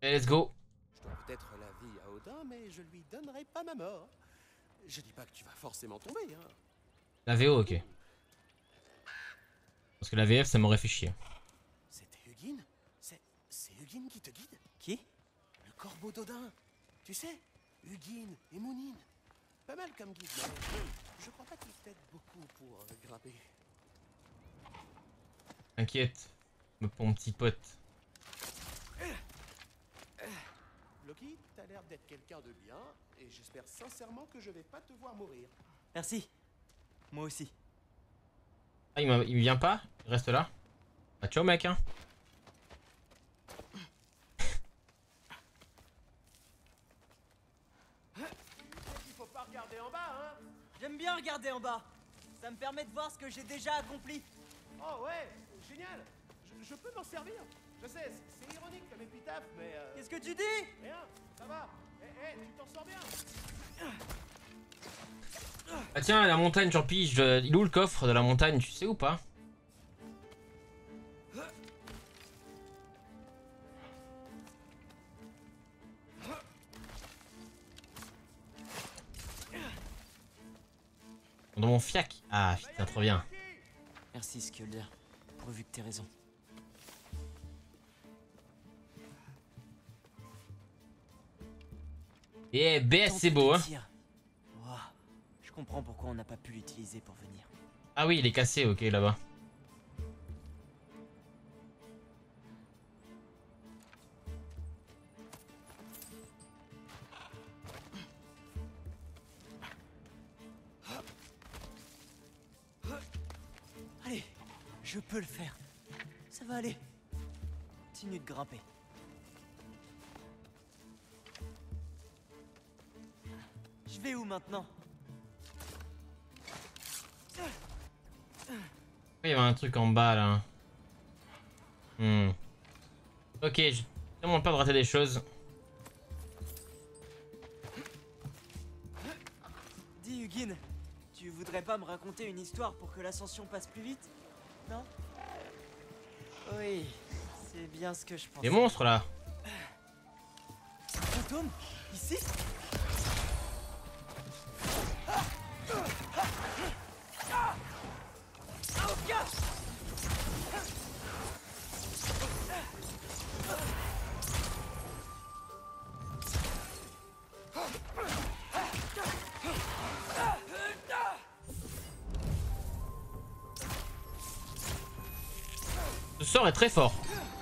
Allez, let's go. Je dois peut-être la vie à Odin, mais je lui donnerai pas ma mort. Je dis pas que tu vas forcément tomber, hein. La VO, ok. Parce que la VF, ça m'aurait fait chier. C'était Hugin? C'est Hugin qui te guide? Qui? Le corbeau d'Odin. Tu sais, Hugin et Munin. Pas mal comme guide, mais je crois pas qu'il t'aide beaucoup pour grimper. T'inquiète, mon petit pote. Loki, t'as l'air d'être quelqu'un de bien, et j'espère sincèrement que je vais pas te voir mourir. Merci. Moi aussi. Ah, il vient pas? Il reste là? Ah, ciao, mec, hein. Il faut pas regarder en bas, hein. J'aime bien regarder en bas. Ça me permet de voir ce que j'ai déjà accompli. Oh ouais, génial. Je peux m'en servir. Je sais, c'est ironique comme épitaphe, mais... Qu'est-ce que tu dis? Rien, ça va. Tu t'en sors bien. Ah tiens, la montagne, j'en pige. Il est où le coffre de la montagne, tu sais ou pas? Dans mon fiac. Ah putain, trop bien. Merci, Skjolder. Pourvu que t'aies raison. Et BS, c'est beau, hein. Wow. Je comprends pourquoi on n'a pas pu l'utiliser pour venir. Ah oui, il est cassé, ok, là-bas. Allez, je peux le faire. Ça va aller. Continue de grimper. Je vais où maintenant? Il y avait un truc en bas là. Ok, j'ai tellement peur de rater des choses. Dis Hugin, tu voudrais pas me raconter une histoire pour que l'ascension passe plus vite? Non? Oui, c'est bien ce que je pense. Des monstres là. Fantôme? Ici? Ce sort est très fort.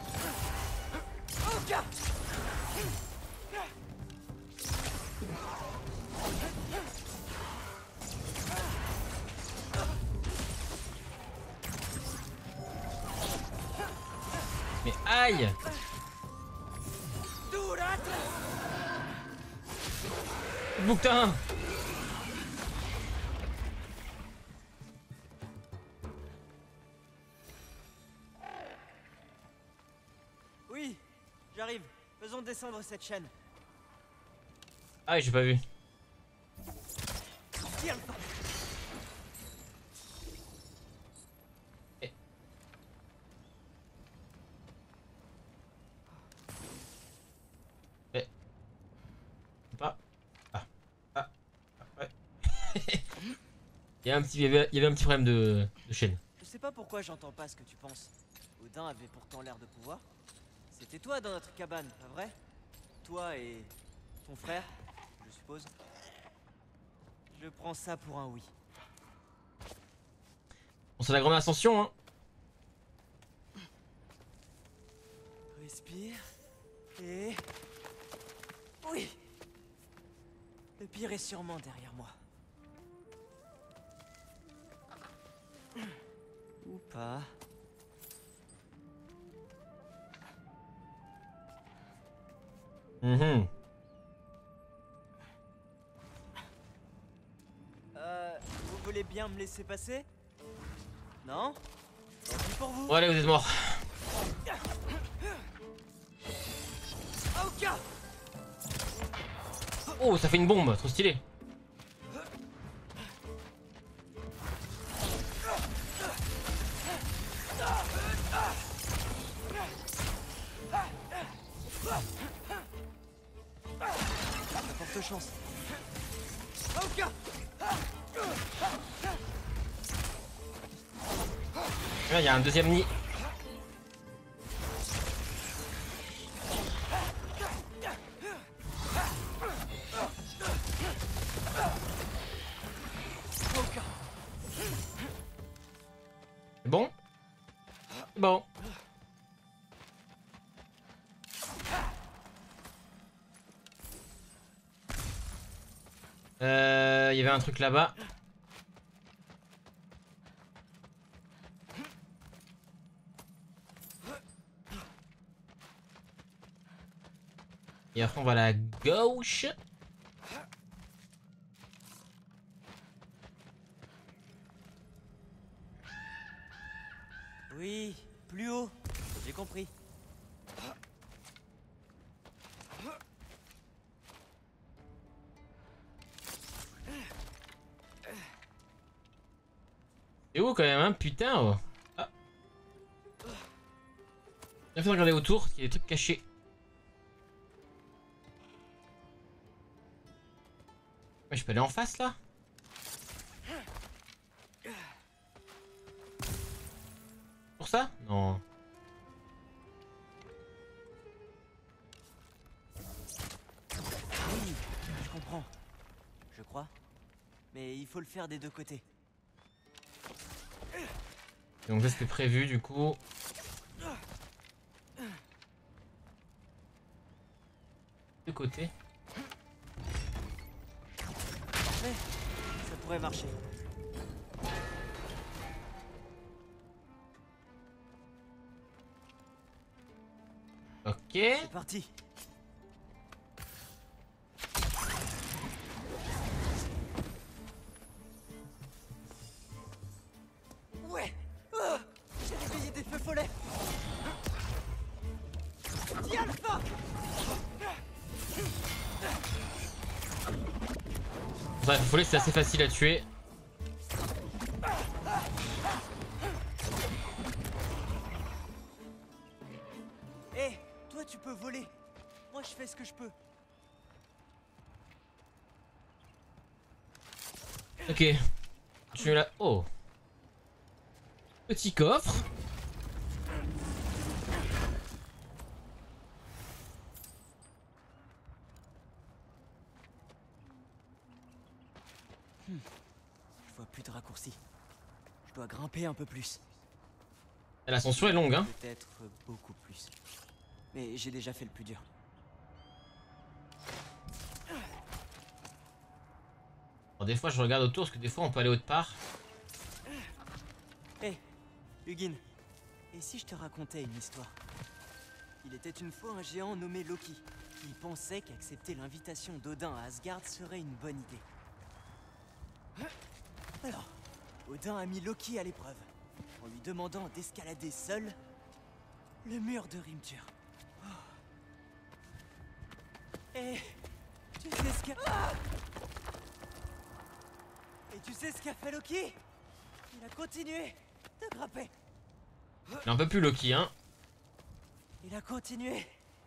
Mais aïe! Bouquetin! Oui, j'arrive. Faisons descendre cette chaîne. Ah, j'ai pas vu. Tire le pas. Pas. Ouais. Il y avait un petit problème de chaîne. Je sais pas pourquoi j'entends pas ce que tu penses. Odin avait pourtant l'air de pouvoir. C'était toi dans notre cabane, pas vrai? Toi et ton frère, je suppose. Je prends ça pour un oui. Bon, c'est la grande ascension, hein. Respire. Et... oui! Le pire est sûrement derrière moi. Ou pas. Vous voulez bien me laisser passer? Non? Tant pis pour vous. Bon, allez, vous êtes morts. Oh, ça fait une bombe, trop stylé. forte chance. Là, il y a un deuxième nid. C'est bon? C'est bon. Il y avait un truc là-bas. Et après on va à la gauche. Oui, plus haut. J'ai compris. C'est où quand même, hein, putain. Oh. Ah. Bien fait de regarder autour, il y a des trucs cachés. Ouais, je peux aller en face là? Pour ça? Non. Oui, je comprends. Je crois. Mais il faut le faire des deux côtés. Donc ça c'était prévu du coup. De côté. Parfait. Ça pourrait marcher. Ok. C'est parti. Ouais. J'ai réveillé des feux follets. Dis Alpha. Bref, le follet c'est assez facile à tuer. Hé, toi tu peux voler. Moi je fais ce que je peux. Ok. Je suis là. Oh. Petit coffre. Je vois plus de raccourcis. Je dois grimper un peu plus. L'ascension est longue, hein. Peut-être beaucoup plus. Mais j'ai déjà fait le plus dur. Alors, des fois je regarde autour parce que des fois on peut aller autre part. Hé, Hugin, et si je te racontais une histoire? Il était une fois un géant nommé Loki qui pensait qu'accepter l'invitation d'Odin à Asgard serait une bonne idée. Alors, Odin a mis Loki à l'épreuve en lui demandant d'escalader seul le mur de Rimtur. Et tu sais ce qu'a... Et tu sais ce qu'a fait Loki? Il a continué de grimper. Il est un peu plus Loki, hein. Il a continué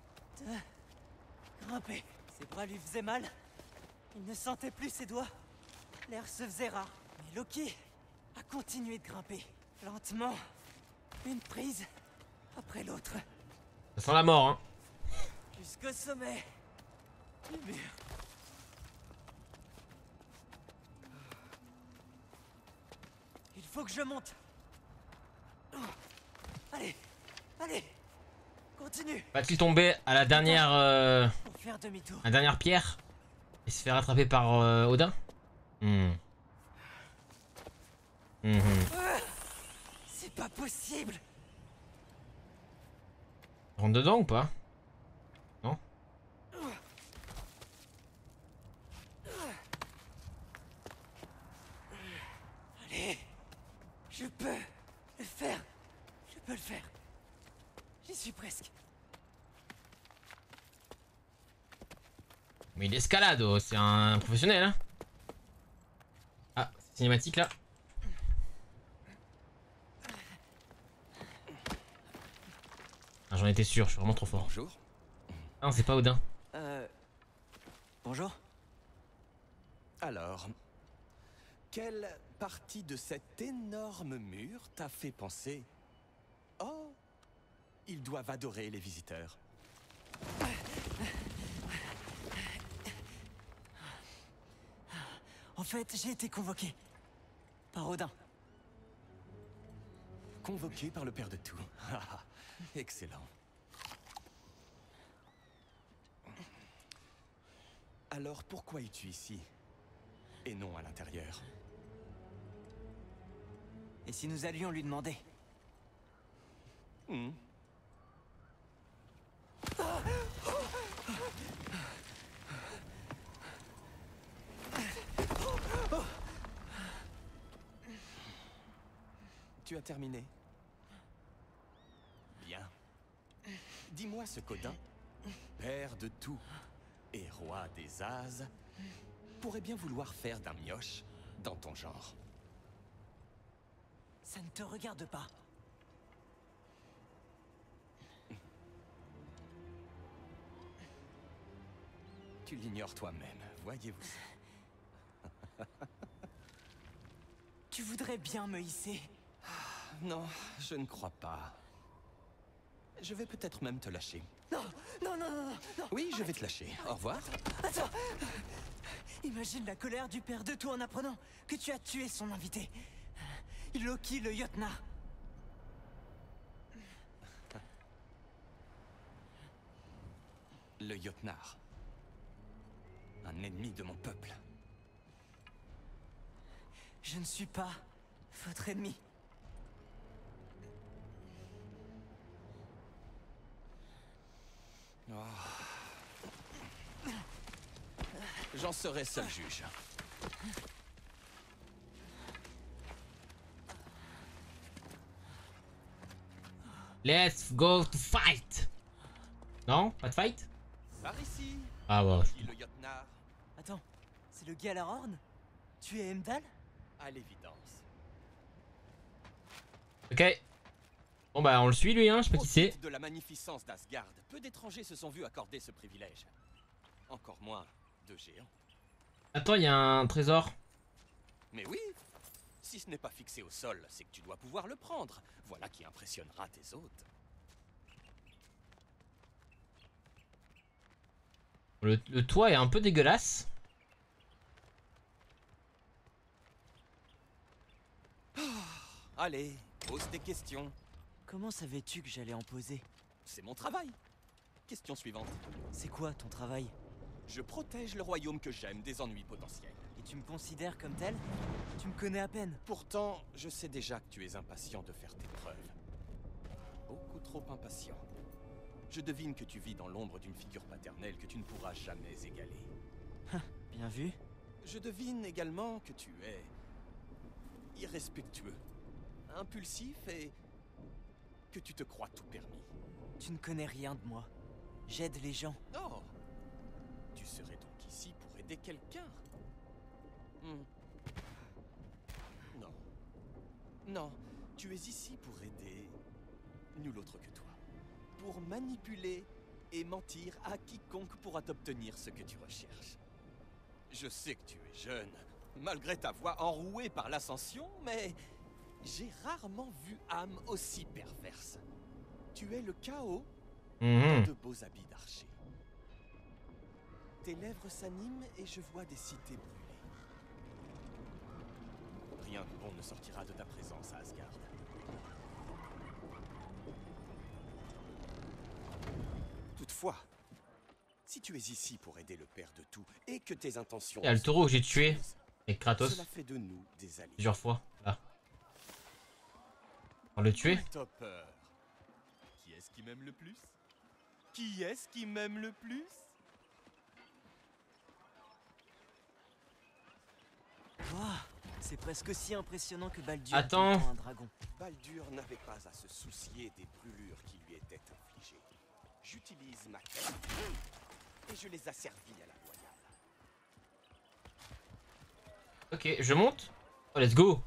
de grimper. Ses bras lui faisaient mal. Il ne sentait plus ses doigts. L'air se faisait rare. Mais Loki a continué de grimper. Lentement. Une prise après l'autre. Ça sent la mort, hein. Jusqu'au sommet du mur. Il faut que je monte. Allez, allez, continue. Va-t-il tomber à la dernière, Pour faire demi-tour. la dernière pierre et se faire rattraper par Odin? C'est pas possible. Rentre dedans ou pas? Non? Allez, je peux le faire. Je peux le faire. J'y suis presque. Mais il escalade, oh, c'est un professionnel, hein. Ah, c'est cinématique là. Ah, j'en étais sûr, je suis vraiment trop fort. Bonjour. Ah non, c'est pas Odin. Bonjour. Alors, quelle partie de cet énorme mur t'a fait penser... Oh, ils doivent adorer les visiteurs. En fait, j'ai été convoqué par Odin. Convoqué par le père de tout. Excellent. Alors pourquoi es-tu ici? Et non à l'intérieur? Et si nous allions lui demander? Tu as terminé? Bien. Dis-moi ce qu'Odin, père de tout et roi des As, pourrait bien vouloir faire d'un mioche dans ton genre. Ça ne te regarde pas. Tu l'ignores toi-même, voyez-vous ça? Tu voudrais bien me hisser? Non, je ne crois pas. Je vais peut-être même te lâcher. Non, non, non, non, non. Oui, je vais te lâcher. Au revoir. Attends. Imagine la colère du père de tout en apprenant que tu as tué son invité. Loki le Jotnar. Le Jotnar. Un ennemi de mon peuple. Je ne suis pas votre ennemi. Oh. J'en serai seul juge. Let's go to fight. Non, pas de fight? Par ici. Ah ouais. Dit le Jotnar. Attends, c'est le Gjallarhorn? Tu es Heimdall? À l'évidence. Ok. Bon bah on le suit lui hein, je sais pas qui c'est. Profite de la magnificence d'Asgard. Peu d'étrangers se sont vus accorder ce privilège. Encore moins de géants. Attends, il y a un trésor. Mais oui, si ce n'est pas fixé au sol, c'est que tu dois pouvoir le prendre. Voilà qui impressionnera tes hôtes. Le toit est un peu dégueulasse. Allez, pose tes questions. Comment savais-tu que j'allais en poser? C'est mon travail. Question suivante. C'est quoi ton travail? Je protège le royaume que j'aime des ennuis potentiels. Et tu me considères comme tel? Tu me connais à peine. Pourtant, je sais déjà que tu es impatient de faire tes preuves. Beaucoup trop impatient. Je devine que tu vis dans l'ombre d'une figure paternelle que tu ne pourras jamais égaler. Bien vu. Je devine également que tu es irrespectueux, impulsif et que tu te crois tout permis. Tu ne connais rien de moi. J'aide les gens. Oh, tu serais donc ici pour aider quelqu'un? Non. Non, tu es ici pour aider nul autre que toi. Pour manipuler et mentir à quiconque pourra t'obtenir ce que tu recherches. Je sais que tu es jeune, malgré ta voix enrouée par l'ascension, mais j'ai rarement vu âme aussi perverse. Tu es le chaos dans de beaux habits d'archer. Tes lèvres s'animent et je vois des cités brûlées. Rien de bon ne sortira de ta présence à Asgard. Toutefois, si tu es ici pour aider le père de tout et que tes intentions... Il y a le taureau que j'ai tué avec Kratos Cela fait de nous des alliés. plusieurs fois. Là. On le tuer? Topper. Qui est-ce qui m'aime le plus? Qui est-ce qui m'aime le plus? Ouah, c'est presque aussi impressionnant que Baldur Attends. étant un dragon. Baldur n'avait pas à se soucier des brûlures qui lui étaient infligées. J'utilise ma quête et je les asservis à la loyale. Ok, je monte. Oh, let's go.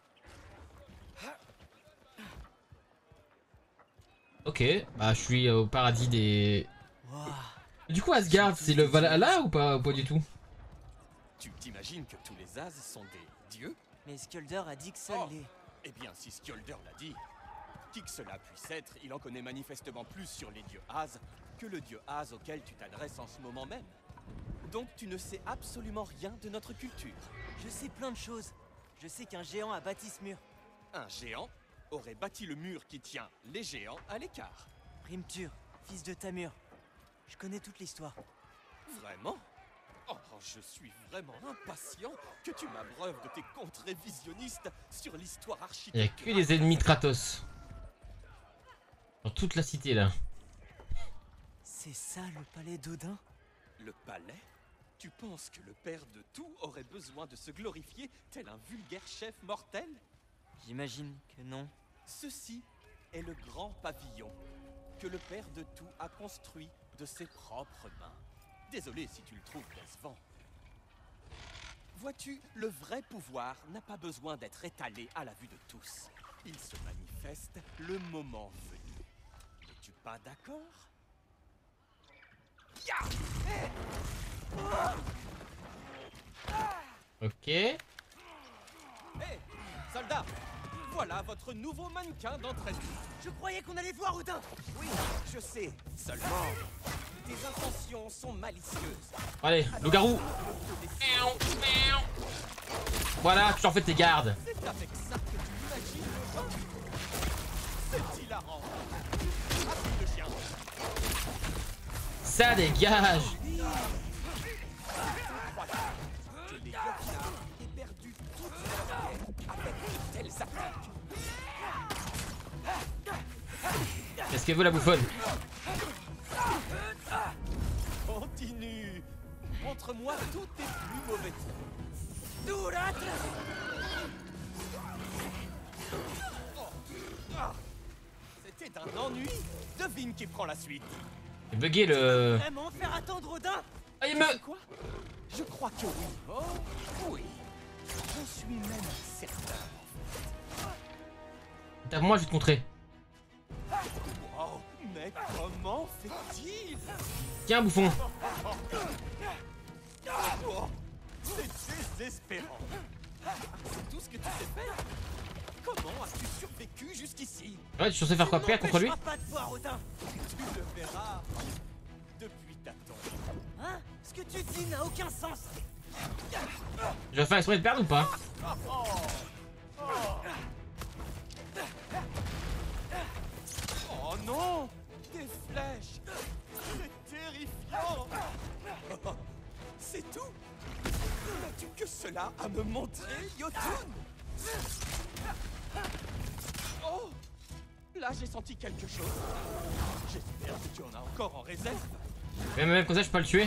Ok, bah je suis au paradis des... Ouah, Du coup Asgard, c'est le Valhalla ou pas du tout? Tu t'imagines que tous les As sont des dieux? Mais Skjolder a dit que seuls Oh. les... Eh bien, si Skjolder l'a dit, qui que cela puisse être, il en connaît manifestement plus sur les dieux Az que le dieu Az auquel tu t'adresses en ce moment même. Donc tu ne sais absolument rien de notre culture. Je sais plein de choses. Je sais qu'un géant a bâti ce mur. Un géant aurait bâti le mur qui tient les géants à l'écart. Rimtur, fils de Tamur. Je connais toute l'histoire. Vraiment? Oh, je suis vraiment impatient que tu m'abreuves de tes contes révisionnistes sur l'histoire Il y a architecturale. que des ennemis de Kratos. Dans toute la cité là. C'est ça le palais d'Odin? Le palais? Tu penses que le père de tout aurait besoin de se glorifier tel un vulgaire chef mortel? J'imagine que non. Ceci est le grand pavillon que le père de tout a construit de ses propres mains. Désolé si tu le trouves décevant. Vois-tu, le vrai pouvoir n'a pas besoin d'être étalé à la vue de tous. Il se manifeste le moment venu. N'es-tu pas d'accord? Ok. Hé, soldat! Voilà votre nouveau mannequin d'entraînement. Je croyais qu'on allait voir Odin. Oui, je sais. Seulement, tes intentions sont malicieuses. Allez, loup-garou. Voilà, tu t'en fais tes gardes. C'est avec ça que tu imagines le vent. C'est hilarant. Appuie le chien. Ça dégage. Que les Yokinar aient perdu toute leur guerre avec de telles attaques. Qu'est-ce qu'elle veut la bouffonne? Continue. Montre-moi tous tes plus mauvais traits. C'était d'un ennui. Devine qui prend la suite. J'ai bugué le... Vraiment faire attendre Odin? Ah, il Tu me... sais quoi? Je crois que oui. Oh, oui. Je suis même certain. Moi, je vais te contrer. Oh, mais comment fait-il? Tiens, bouffon. Oh, c'est désespérant. C'est tout ce que tu sais faire? Comment as-tu survécu jusqu'ici? Ouais, tu es censé faire quoi? Perdre contre lui? Pas de voir Odin. Tu le verras depuis ta tombe. Hein? Ce que tu dis n'a aucun sens. Je vais faire exprès de perdre ou pas? Oh non! Des flèches! C'est terrifiant! C'est tout? N'as-tu que cela à me montrer, Yotun? Oh! Là, j'ai senti quelque chose. J'espère que tu en as encore en réserve. Même comme ça, je peux pas le tuer.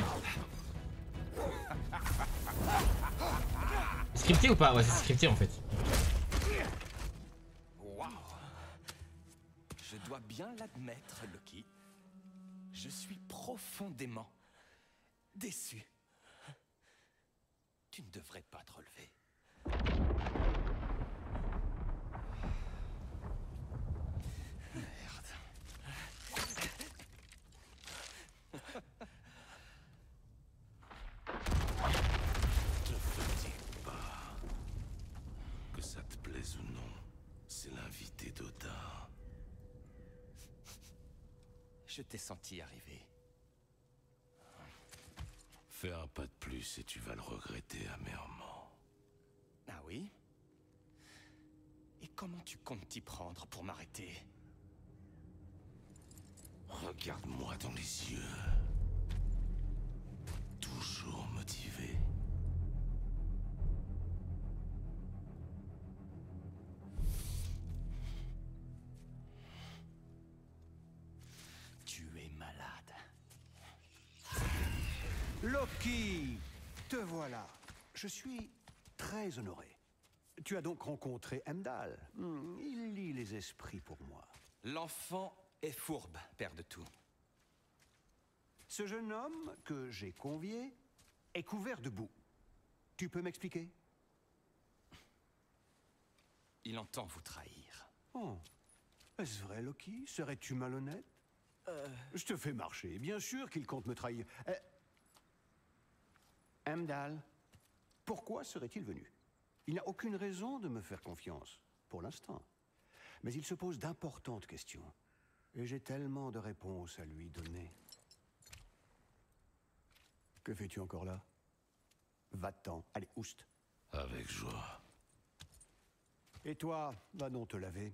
Scripté ou pas? Ouais, c'est scripté en fait. Waouh! Je dois bien l'admettre, Loki. Je suis profondément déçu. Tu ne devrais pas te relever. Te fatigue pas. Que ça te plaise ou non, c'est l'invité d'Odin. Je t'ai senti arriver. Fais un pas de plus et tu vas le regretter amèrement. Ah oui? Et comment tu comptes t'y prendre pour m'arrêter? Regarde-moi dans les yeux. Toujours motivé. Tu es malade. Loki, te voilà. Je suis très honoré. Tu as donc rencontré Heimdall. Il lit les esprits pour moi. L'enfant est fourbe, père de tout. Ce jeune homme que j'ai convié est couvert de boue. Tu peux m'expliquer? Il entend vous trahir. Oh, est-ce vrai, Loki? Serais-tu malhonnête? Je te fais marcher. Bien sûr qu'il compte me trahir. Heimdall, Pourquoi serait-il venu? Il n'a aucune raison de me faire confiance, pour l'instant. Mais il se pose d'importantes questions. Et j'ai tellement de réponses à lui donner. Que fais-tu encore là? Va-t'en, allez, oust. Avec joie. Et toi, va donc te laver.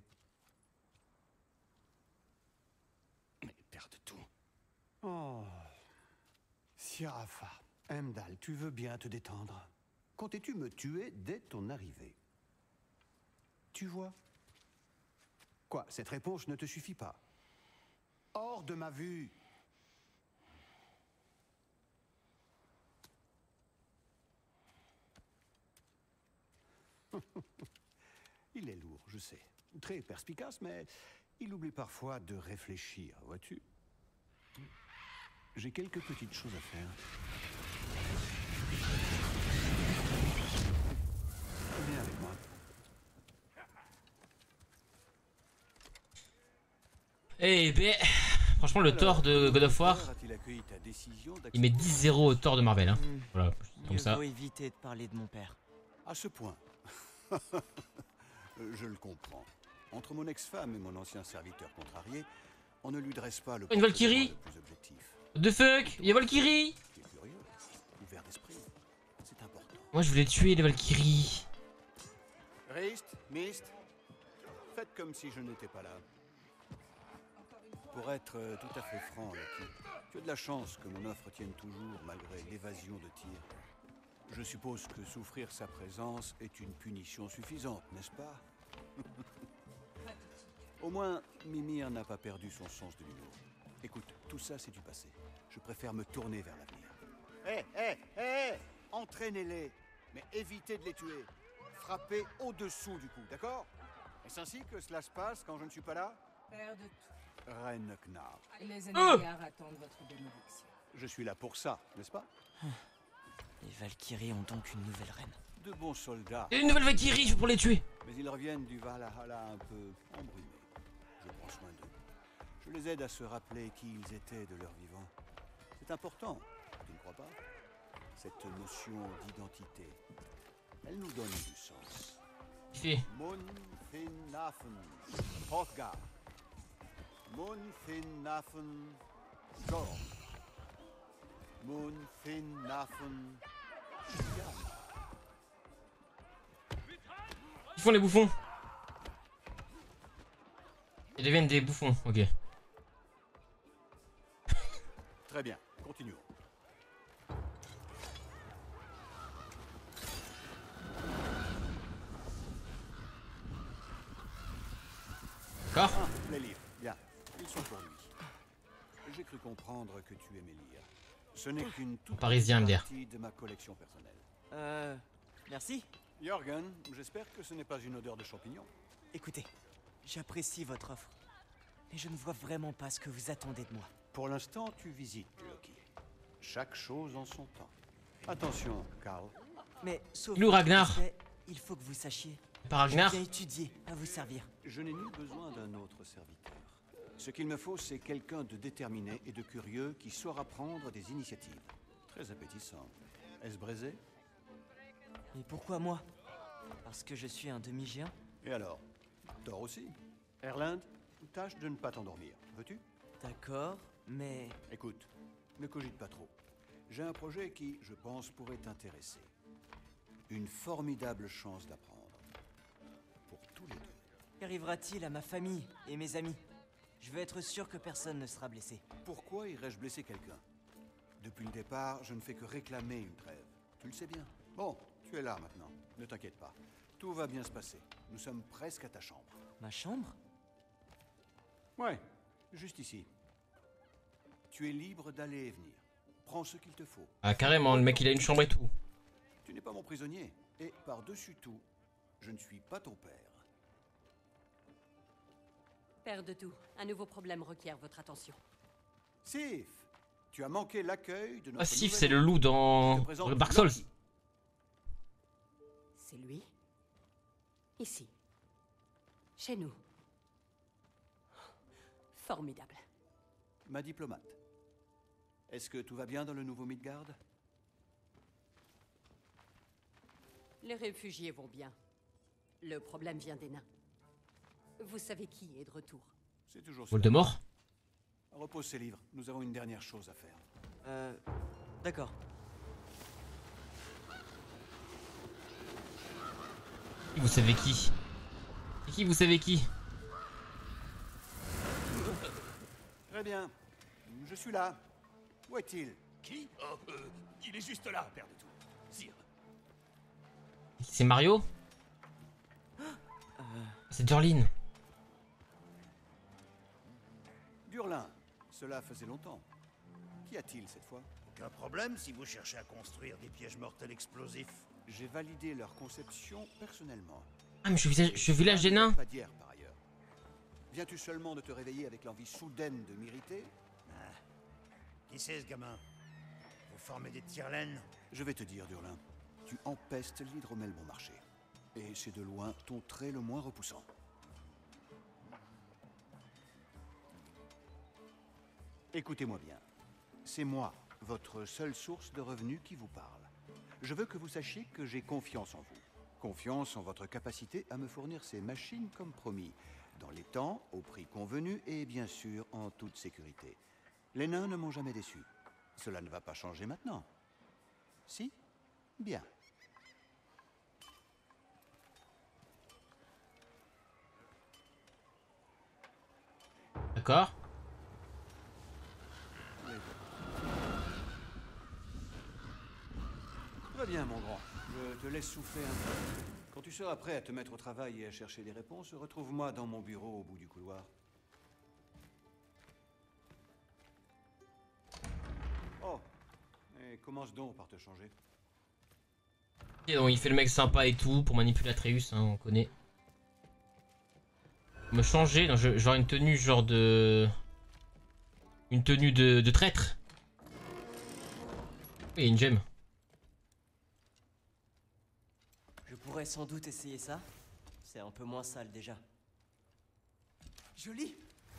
Mais perde tout. Oh. Siafa, Heimdall, tu veux bien te détendre. Comptais-tu me tuer dès ton arrivée? Tu vois? Quoi, cette réponse ne te suffit pas? Hors de ma vue! Il est lourd, je sais. Très perspicace, mais il oublie parfois de réfléchir, vois-tu? J'ai quelques petites choses à faire. Viens avec moi. Eh ben, franchement, le Thor de God of War, il met 10-0 au Thor de Marvel. Hein. Voilà, comme Mieux ça. vaut éviter de parler de mon père. À ce point. Je le comprends. Entre mon ex-femme et mon ancien serviteur contrarié, on ne lui dresse pas le Une Valkyrie le plus objectif. The fuck, il y a Valkyrie. Tu es curieux, ouvert d'esprit. C'est important. Moi, je voulais tuer les Valkyries. Rist, Mist, faites comme si je n'étais pas là. Pour être tout à fait franc, Loki, tu as de la chance que mon offre tienne toujours malgré l'évasion de tir. Je suppose que souffrir sa présence est une punition suffisante, n'est-ce pas? Au moins, Mimir n'a pas perdu son sens de l'humour. Écoute, tout ça c'est du passé. Je préfère me tourner vers l'avenir. Hé, entraînez-les, mais évitez de les tuer. Frappez au-dessous du coup, d'accord? Est-ce ainsi que cela se passe quand je ne suis pas là? Père de tout. Reine Knarr. Les ennemis attendent votre bénédiction. Je suis là pour ça, n'est-ce pas? Les Valkyries ont donc une nouvelle reine. De bons soldats, Il y a une nouvelle Valkyrie, je vais pour les tuer. mais ils reviennent du Valhalla un peu embrumés. Je prends soin d'eux. Je les aide à se rappeler qui ils étaient de leur vivant. C'est important, tu ne crois pas? Cette notion d'identité, elle nous donne du sens. Fait. Munfinnafen, Hrothgar. Munfinnafen, Gorm. Munfinnafen, Shian. Ils font les bouffons. Ils deviennent des bouffons, ok. Très bien, continuons. D'accord. Ah, les livres, bien. Ils sont pour lui. J'ai cru comprendre que tu aimais lire. Ce n'est qu'une toute Parisien, petite MDR. partie de ma collection personnelle. Merci. Jorgen, j'espère que ce n'est pas une odeur de champignon. Écoutez, j'apprécie votre offre. Mais je ne vois vraiment pas ce que vous attendez de moi. Pour l'instant, tu visites, Loki. Chaque chose en son temps. Attention, Karl. Mais sauf Lou Ragnar. il faut que vous sachiez. Par Ragnar. J'ai étudié à vous servir. Je n'ai nul besoin d'un autre serviteur. Ce qu'il me faut, c'est quelqu'un de déterminé et de curieux qui saura prendre des initiatives. Très appétissant. Est-ce braisé? Et pourquoi moi? Parce que je suis un demi-géant? Et alors? Thor aussi. Erland, tâche de ne pas t'endormir. Veux-tu? D'accord, mais... Écoute, ne cogite pas trop. J'ai un projet qui, je pense, pourrait t'intéresser. Une formidable chance d'apprendre. Pour tous les deux. Qu'arrivera-t-il à ma famille et mes amis? Je veux être sûr que personne ne sera blessé. Pourquoi irais-je blesser quelqu'un? Depuis le départ, je ne fais que réclamer une trêve. Tu le sais bien. Bon, tu es là maintenant. Ne t'inquiète pas. Tout va bien se passer. Nous sommes presque à ta chambre. Ma chambre? Ouais, juste ici. Tu es libre d'aller et venir. Prends ce qu'il te faut. Ah, carrément, le mec il a une chambre et tout. Tu n'es pas mon prisonnier. Et par-dessus tout, je ne suis pas ton père. Père de tout, un nouveau problème requiert votre attention. Sif, tu as manqué l'accueil de notre Ah, Sif, nouvel c'est le ami. loup Je dans te présente Dark Souls. Loki. C'est lui? Ici. Chez nous. Formidable. Ma diplomate. Est-ce que tout va bien dans le nouveau Midgard? Les réfugiés vont bien. Le problème vient des nains. Vous savez qui est de retour? C'est toujours ça. Voldemort? Repose ces livres. Nous avons une dernière chose à faire. D'accord. Vous savez qui? Et qui vous savez qui? Très bien. Je suis là. Où est-il? Qui? Oh, il est juste là, père de tout. Sire. C'est Mario? C'est Durlin. Durlin. Cela faisait longtemps. Qu'y a-t-il cette fois? Aucun problème si vous cherchez à construire des pièges mortels explosifs. J'ai validé leur conception personnellement. Ah mais je suis village des nains. Pas d'hier par ailleurs. Viens-tu seulement de te réveiller avec l'envie soudaine de m'irriter? Qui c'est ce gamin? Vous formez des tire-laines? Je vais te dire, Durlin. Tu empestes l'hydromel bon marché. Et c'est de loin ton trait le moins repoussant. Écoutez-moi bien. C'est moi, votre seule source de revenus qui vous parle. Je veux que vous sachiez que j'ai confiance en vous. Confiance en votre capacité à me fournir ces machines comme promis. Dans les temps, au prix convenu et bien sûr en toute sécurité. Les nains ne m'ont jamais déçu. Cela ne va pas changer maintenant. Si? Bien. D'accord. Très bien, mon grand. Je te laisse souffler un peu. Quand tu seras prêt à te mettre au travail et à chercher des réponses, retrouve-moi dans mon bureau au bout du couloir. Oh, et commence donc par te changer. Et donc il fait le mec sympa et tout pour manipuler Atreus, hein, on connaît. Me changer, non, genre une tenue genre de... Une tenue de traître. Oui, une gemme. Je pourrais sans doute essayer ça. C'est un peu moins sale déjà. Joli.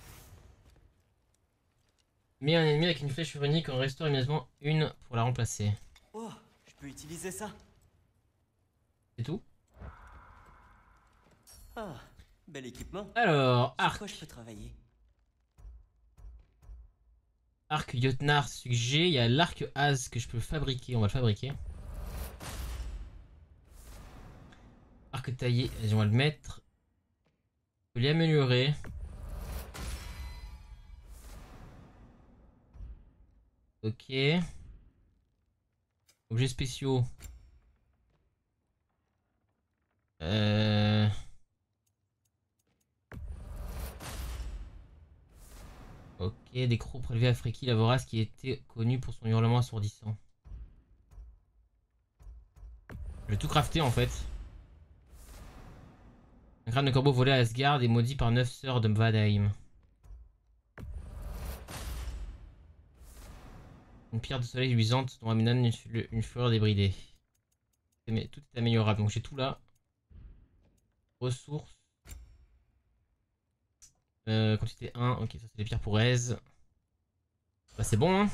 Mets un ennemi avec une flèche unique, en restaure immédiatement une pour la remplacer. Oh, je peux utiliser ça. C'est tout? Ah, bel équipement. Alors, Sur arc. quoi je peux travailler? Arc Jotnar suggé, il y a l'arc Az que je peux fabriquer, on va le fabriquer. Arc taillé, vas-y, on va le mettre. Je peux l'améliorer. Ok. Objets spéciaux. Ok, des crocs prélevés à Freki la vorace qui était connu pour son hurlement assourdissant. Je vais tout crafter en fait. Un crâne de corbeau volé à Asgard et maudit par 9 sœurs de Mvadaim. Une pierre de soleil luisante dont Aminan une fleur débridée. Tout est améliorable, donc j'ai tout là. Ressources. Quantité 1, ok, ça c'est les pierres pour aise. Bah c'est bon hein.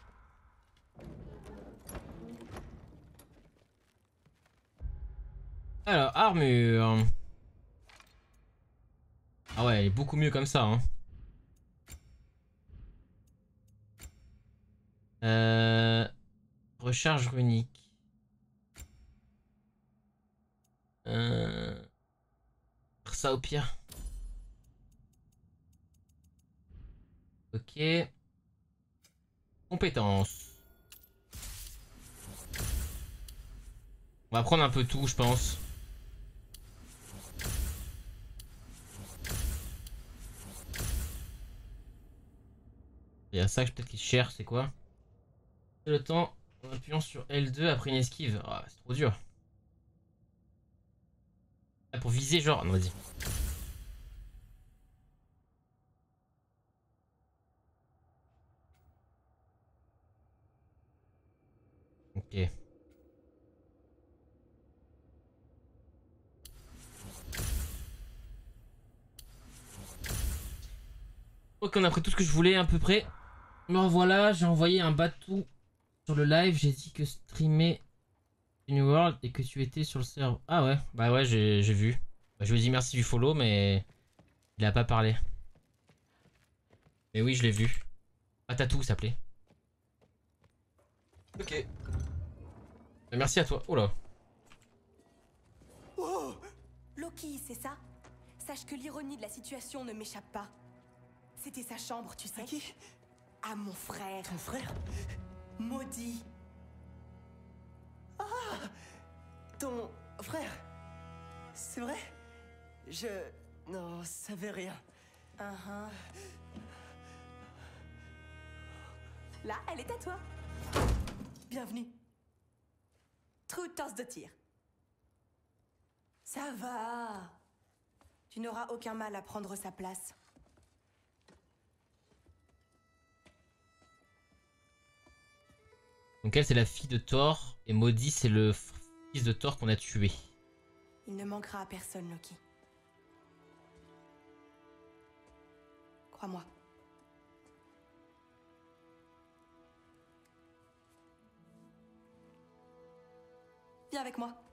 Alors, armure. Ah ouais, elle est beaucoup mieux comme ça hein. Recharge runique. Ça au pire. Ok. Compétences. On va prendre un peu tout, je pense. Il y a ça que peut-être qu'il cherche, c'est quoi? C'est le temps en appuyant sur L2 après une esquive. Oh, c'est trop dur. Ah, pour viser, genre. Non, vas-y. Ok. Ok, on a pris tout ce que je voulais à peu près. Me revoilà, j'ai envoyé un bateau sur le live. J'ai dit que streamer New World et que tu étais sur le serveur. Ah ouais, bah ouais, j'ai vu. Bah, je lui ai dit merci du follow, mais il a pas parlé. Mais oui, je l'ai vu. Atatou s'appelait. Ok. Merci à toi. Oh là. Oh Loki, c'est ça? Sache que l'ironie de la situation ne m'échappe pas. C'était sa chambre, tu sais. À qui? À mon frère. Ton frère? Maudit. Ton frère? C'est vrai? Je n'en savais rien. Là, elle est à toi. Bienvenue. True de tir. Ça va. Tu n'auras aucun mal à prendre sa place. Donc elle, c'est la fille de Thor. Et Maudit, c'est le fils de Thor qu'on a tué. Il ne manquera à personne, Loki. Crois-moi. Viens avec moi.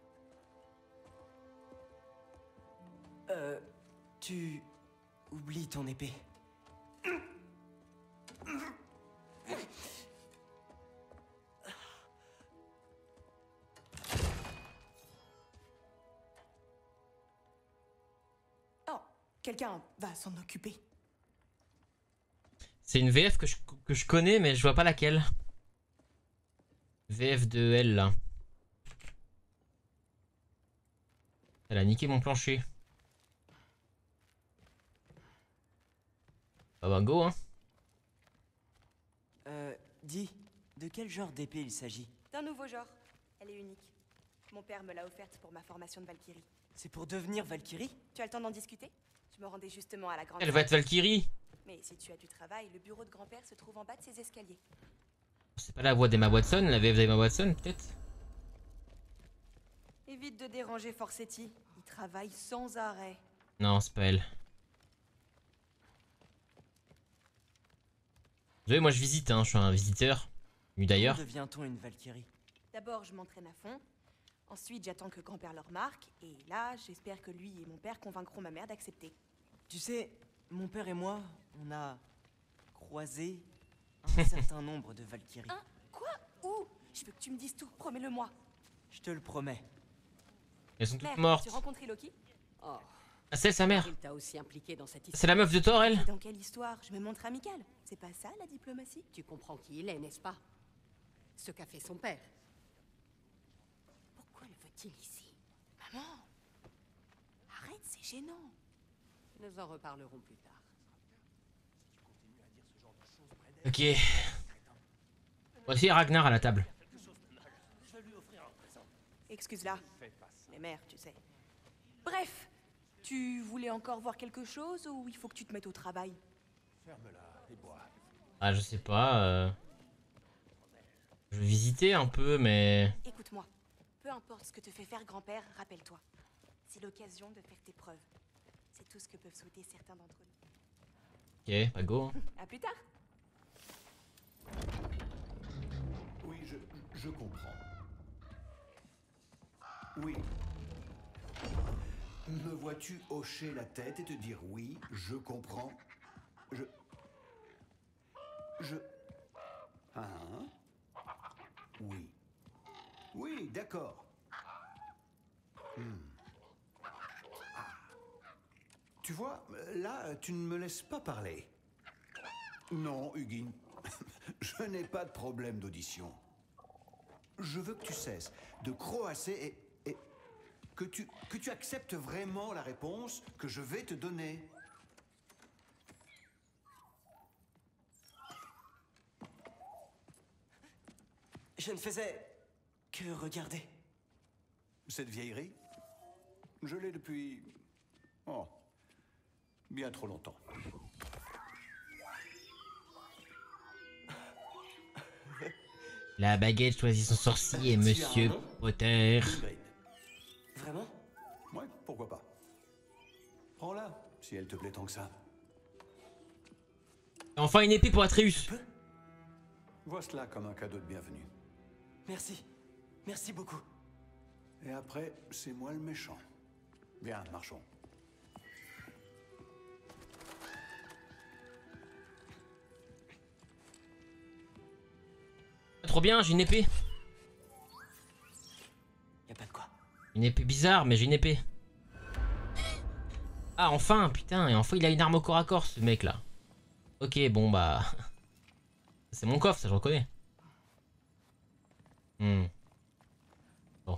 Tu oublies ton épée. Oh, quelqu'un va s'en occuper. C'est une VF que je connais, mais je vois pas laquelle. VF de elle, là. Elle a niqué mon plancher. Ah bah go, hein. Dis, de quel genre d'épée il s'agit? D'un nouveau genre. Elle est unique. Mon père me l'a offerte pour ma formation de Valkyrie. C'est pour devenir Valkyrie? Tu as le temps d'en discuter? Je me rendais justement à la grande Elle va être Valkyrie. Mais si tu as du travail, le bureau de grand-père se trouve en bas de ces escaliers. C'est pas la voix d'Emma Watson, la VF d'Emma Watson, peut-être? Évite de déranger Forsetti. Il travaille sans arrêt. Non, c'est pas elle. Vous savez, moi je visite, hein, je suis un visiteur. Venu d'ailleurs. Comment devient-on une Valkyrie? D'abord, je m'entraîne à fond. Ensuite, j'attends que grand-père le remarque. Et là, j'espère que lui et mon père convaincront ma mère d'accepter. Tu sais, mon père et moi, on a croisé un certain nombre de Valkyries. Hein? Quoi? Où? Je veux que tu me dises tout. Promets-le-moi. Je te le promets. Elles sont toutes Mère, mortes. tu as rencontré Loki? Oh, Ah, c'est sa mère. il t'a aussi impliqué dans cette C'est histoire. la meuf de Thor, elle? Et dans quelle histoire? Je me montre amicale. C'est pas ça, la diplomatie? Tu comprends qui il est, n'est-ce pas? Ce qu'a fait son père. Pourquoi le veut-il ici? Maman! Arrête, c'est gênant. Nous en reparlerons plus tard. Ok. Voici Ragnar à la table. Excuse-la. Les mères, tu sais. Bref, tu voulais encore voir quelque chose ou il faut que tu te mettes au travail? Ah, je sais pas. Je vais visiter un peu, mais... Écoute-moi. Peu importe ce que te fait faire grand-père, rappelle-toi. C'est l'occasion de faire tes preuves. C'est tout ce que peuvent souhaiter certains d'entre nous. Ok, bah go. À plus tard. Oui, je comprends. Oui. Me vois-tu hocher la tête et te dire oui, je comprends. Hein? Oui. Oui, d'accord. Tu vois, là, tu ne me laisses pas parler. Non, Hugin. Je n'ai pas de problème d'audition. Je veux que tu cesses de croasser et que tu acceptes vraiment la réponse que je vais te donner. Je ne faisais que regarder. Cette vieillerie, je l'ai depuis... Oh, bien trop longtemps. La baguette choisit son sorcier, Monsieur Potter. Ingrid. Vraiment? Ouais, pourquoi pas. Prends-la, si elle te plaît tant que ça. Enfin une épée pour Atreus. Vois cela comme un cadeau de bienvenue. Merci. Merci beaucoup. Et après, c'est moi le méchant. Bien, marchons. Trop bien, j'ai une épée. Y a pas de quoi. Une épée bizarre, mais j'ai une épée. Ah, enfin, putain, et enfin il a une arme au corps à corps, ce mec là. Ok, bon bah. C'est mon coffre, ça je reconnais. Bon.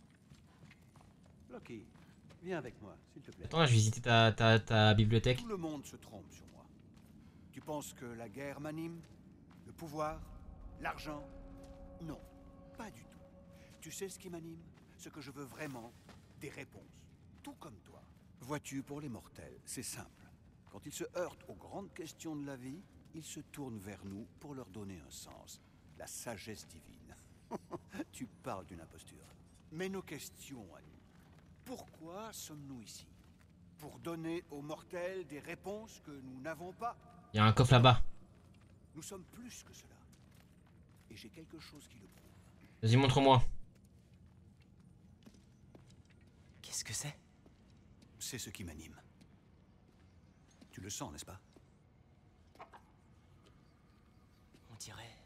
Loki, viens avec moi, s'il te plaît. Attends, là, je vais visiter ta bibliothèque. Tout le monde se trompe sur moi. Tu penses que la guerre m'anime? Le pouvoir? L'argent? Non, pas du tout. Tu sais ce qui m'anime? Ce que je veux vraiment? Des réponses. Tout comme toi. Vois-tu, pour les mortels, c'est simple. Quand ils se heurtent aux grandes questions de la vie, ils se tournent vers nous pour leur donner un sens. La sagesse divine. Tu parles d'une imposture. Mais nos questions à nous. Pourquoi sommes-nous ici? Pour donner aux mortels des réponses que nous n'avons pas? Il y a un coffre là-bas. Nous sommes plus que cela. Et j'ai quelque chose qui le prouve. Vas-y, montre-moi. Qu'est-ce que c'est? C'est ce qui m'anime. Tu le sens, n'est-ce pas? On dirait...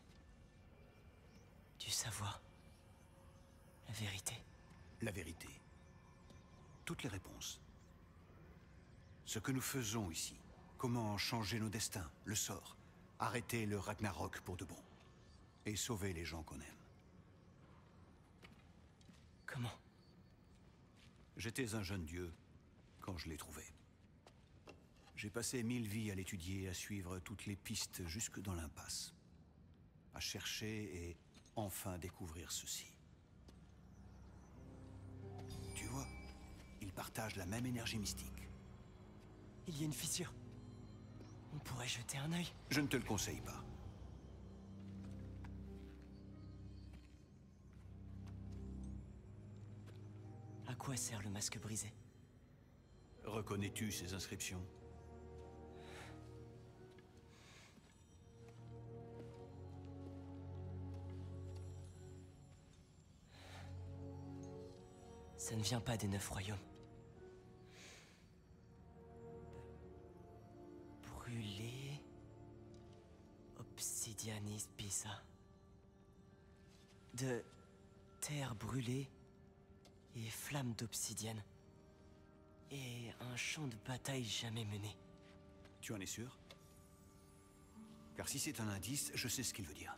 du savoir. La vérité. La vérité. Toutes les réponses. Ce que nous faisons ici. Comment changer nos destins, le sort. Arrêter le Ragnarok pour de bon. Et sauver les gens qu'on aime. Comment? J'étais un jeune dieu quand je l'ai trouvé. J'ai passé 1000 vies à l'étudier, à suivre toutes les pistes jusque dans l'impasse. À chercher et enfin découvrir ceci. Tu vois, ils partagent la même énergie mystique. Il y a une fissure. On pourrait jeter un œil. Je ne te le conseille pas. À quoi sert le masque brisé? Reconnais-tu ces inscriptions? Ça ne vient pas des 9 royaumes. Brûlé... Obsidianis Pisa. De terre brûlée et flammes d'obsidienne. Et un champ de bataille jamais mené. Tu en es sûr? Car si c'est un indice, je sais ce qu'il veut dire.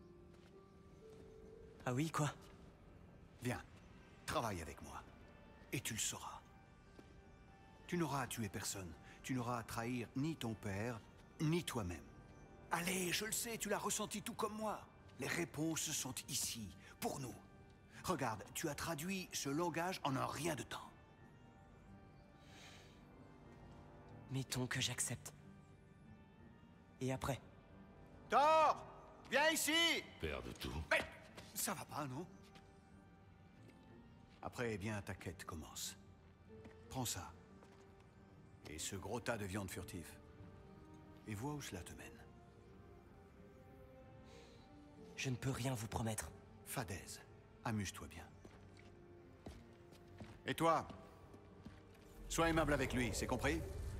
Ah oui, quoi? Viens, travaille avec moi. Et tu le sauras. Tu n'auras à tuer personne. Tu n'auras à trahir ni ton père, ni toi-même. Allez, je le sais, tu l'as ressenti tout comme moi. Les réponses sont ici, pour nous. Regarde, tu as traduit ce langage en un rien de temps. Mettons que j'accepte. Et après? Thor! Viens ici! Père de tout. Mais ça va pas, non? Après, eh bien, ta quête commence. Prends ça. Et ce gros tas de viande furtif. Et vois où cela te mène. Je ne peux rien vous promettre. Fadaise, amuse-toi bien. Et toi? Sois aimable avec lui, c'est compris?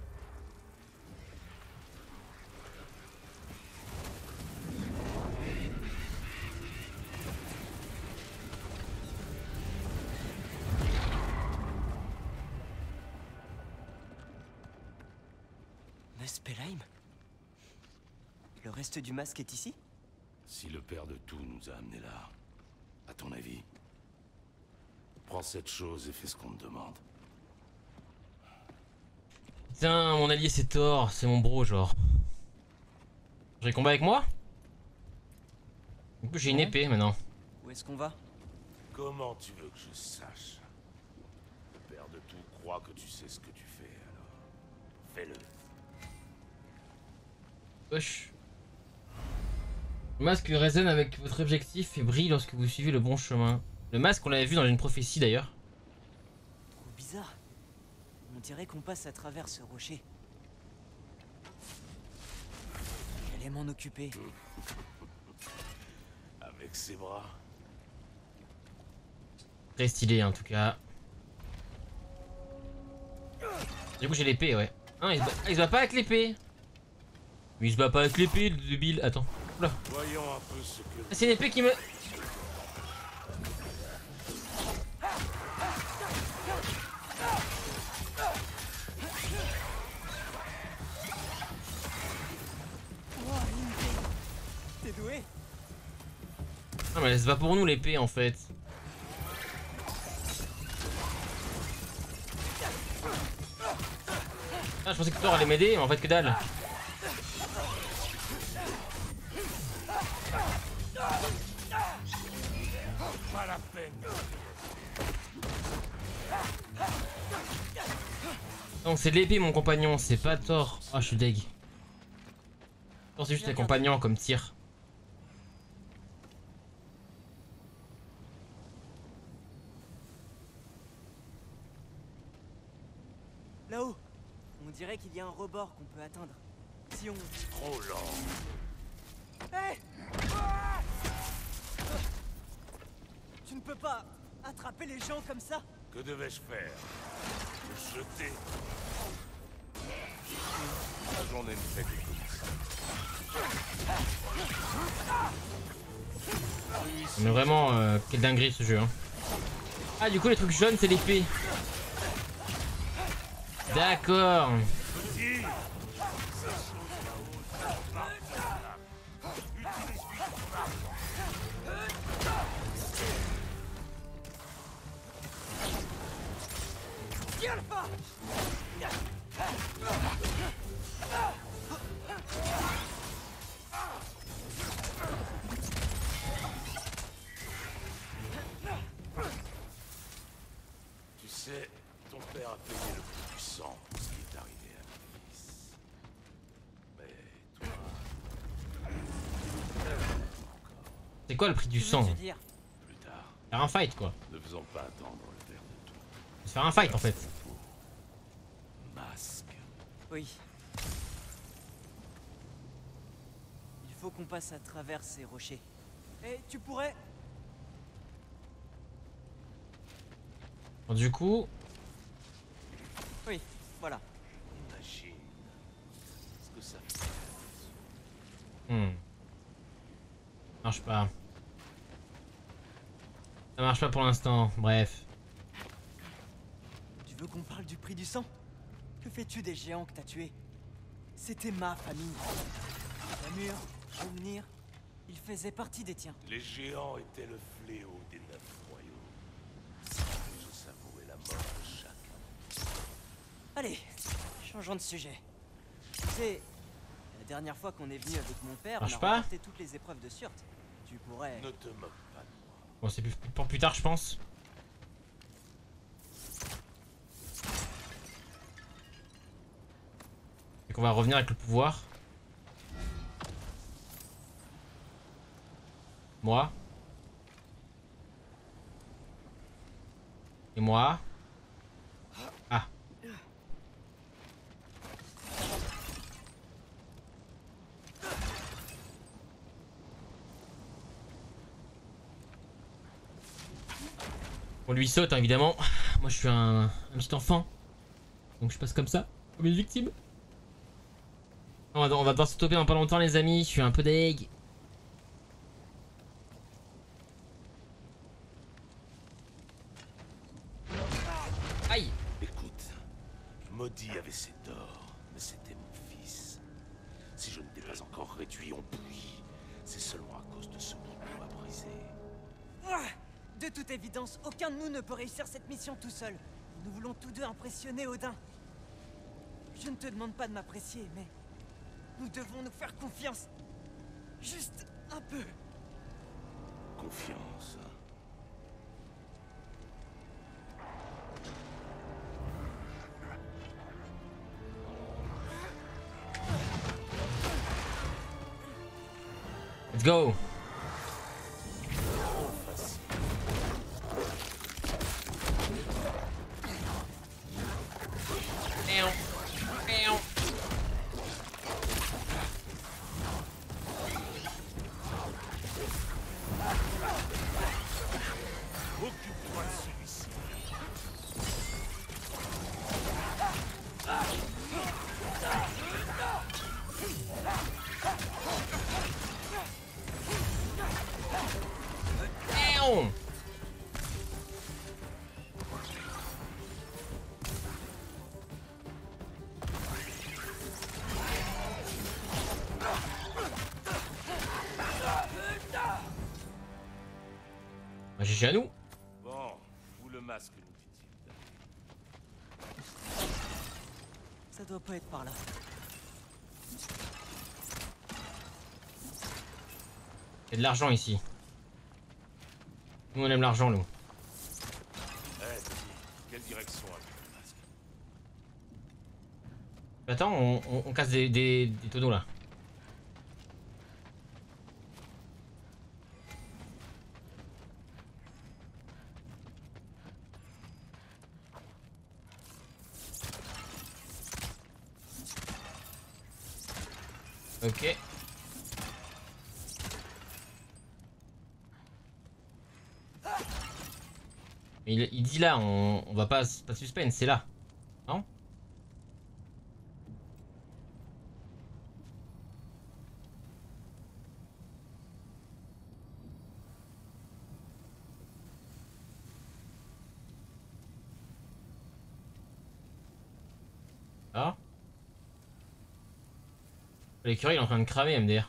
Muspelheim? Le reste du masque est ici? Si le père de tout nous a amenés là, à ton avis, prends cette chose et fais ce qu'on te demande. Putain, mon allié c'est Thor, c'est mon bro genre. J'ai combat avec moi? Du coup j'ai une épée maintenant. Où est-ce qu'on va? Comment tu veux que je sache? Le père de tout croit que tu sais ce que tu fais, alors fais-le. Wesh. Le masque résonne avec votre objectif et brille lorsque vous suivez le bon chemin. Le masque on l'avait vu dans une prophétie d'ailleurs. Trop bizarre. On dirait qu'on passe à travers ce rocher. J'allais m'en occuper. Avec ses bras. Très stylé en tout cas. Du coup j'ai l'épée, ouais. Ah, il se bat pas avec l'épée. Mais il se bat pas avec l'épée, le débile. Attends. Oula. Voyons un peu ce que... C'est une épée qui me... T'es doué? Ah mais elle se bat pour nous l'épée en fait. Ah je pensais que Thor allait m'aider, mais en fait que dalle. Pas la peine. Donc c'est l'épée mon compagnon, c'est pas Thor. Ah je suis deg. Thor c'est juste un compagnon comme tir. Là-haut, on dirait qu'il y a un rebord qu'on peut atteindre. Si on... Trop lent. Hé! Ah! Tu ne peux pas attraper les gens comme ça? Que devais-je faire? Le jeter? La journée ne fait que commencer. Mais vraiment, quelle dinguerie ce jeu. Hein. Ah du coup les trucs jaunes c'est l'épée. D'accord. Tu sais, ton père a payé le prix du sang pour ce qui est arrivé à mon fils. Mais toi... C'est quoi le prix du sang? Que veux-tu dire? Plus tard, Faire un fight quoi. ne faisons pas attendre le verre de tout. Se faire un fight en fait. Masque. Oui. Il faut qu'on passe à travers ces rochers. Et tu pourrais... Bon, du coup... Oui, voilà. Imagine ce que ça fait. Marche pas. Ça marche pas pour l'instant, bref. Tu veux qu'on parle du prix du sang? Que fais-tu des géants que t'as tués? C'était ma famille. Namur, Hrungnir, ils faisaient partie des tiens. Les géants étaient le fléau des 9 royaumes. Je savourais la mort de chacun. Allez, changeons de sujet. Tu sais, la dernière fois qu'on est venu avec mon père, Marche on a pas remporté toutes les épreuves de sûreté. Tu pourrais... Ne te moque pas de moi. Bon c'est pour plus tard je pense. Et qu'on va revenir avec le pouvoir. Moi. Et moi. Ah. On lui saute hein, évidemment. Moi je suis un petit enfant. Donc je passe comme ça, comme une victime. On va devoir se stopper dans pas longtemps les amis, je suis un peu deg. Aïe. Écoute, Maudit avait ses torts, mais c'était mon fils. Si je ne t'ai pas encore réduit en bouillie, c'est seulement à cause de ce qui m'a brisé. De toute évidence, aucun de nous ne peut réussir cette mission tout seul. Nous voulons tous deux impressionner Odin. Je ne te demande pas de m'apprécier, mais nous devons nous faire confiance. Juste un peu. Confiance. Let's go. Occupe-toi de celui-ci. Damn. GG à nous. Bon, où le masque nous dit-il? Ça doit pas être par là. Il y a de l'argent ici. Nous on aime l'argent nous. Eh, petit, quelle direction avec le masque? Attends, on casse des tonneaux là. Ok. Il dit là, on va pas suspense, c'est là. Non? Ah? L'écureuil il est en train de cramer MDR.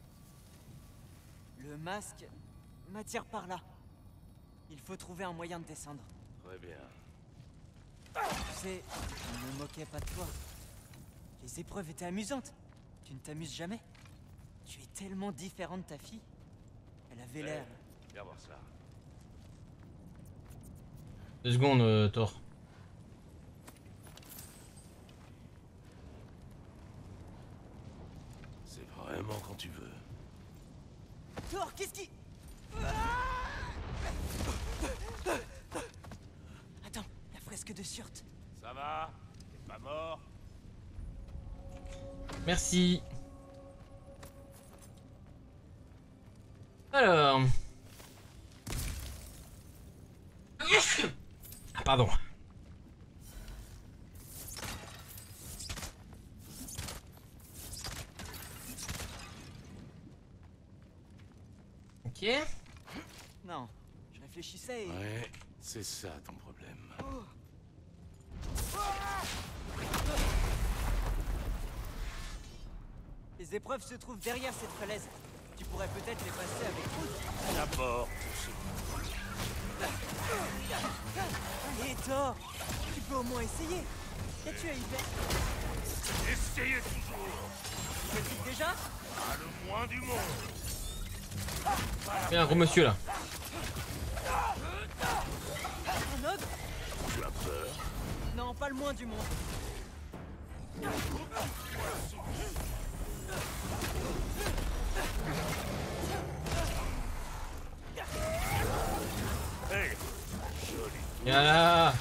Le masque m'attire par là. Il faut trouver un moyen de descendre. Très bien. Tu sais, je ne me moquais pas de toi. Les épreuves étaient amusantes. Tu ne t'amuses jamais. Tu es tellement différent de ta fille. Elle avait l'air... Viens voir ça. 2 secondes, Thor. C'est vraiment quand tu veux. Thor, qu'est-ce qui... Attends, la fresque de Surte. Ça va? T'es pas mort? Merci. Alors. Ah, pardon. Ok. Non, je réfléchissais et... Ouais, c'est ça ton problème. Les épreuves se trouvent derrière cette falaise. Tu pourrais peut-être les passer avec nous. D'abord, Allez, Thor, tu peux au moins essayer. Qu'as-tu à y faire? essayez toujours. Tu pratiques déjà? Pas le moins du monde. Il y a un gros monsieur là. Un ogre? Tu as peur? Non, pas le moins du monde. Hey, joli. Viens là.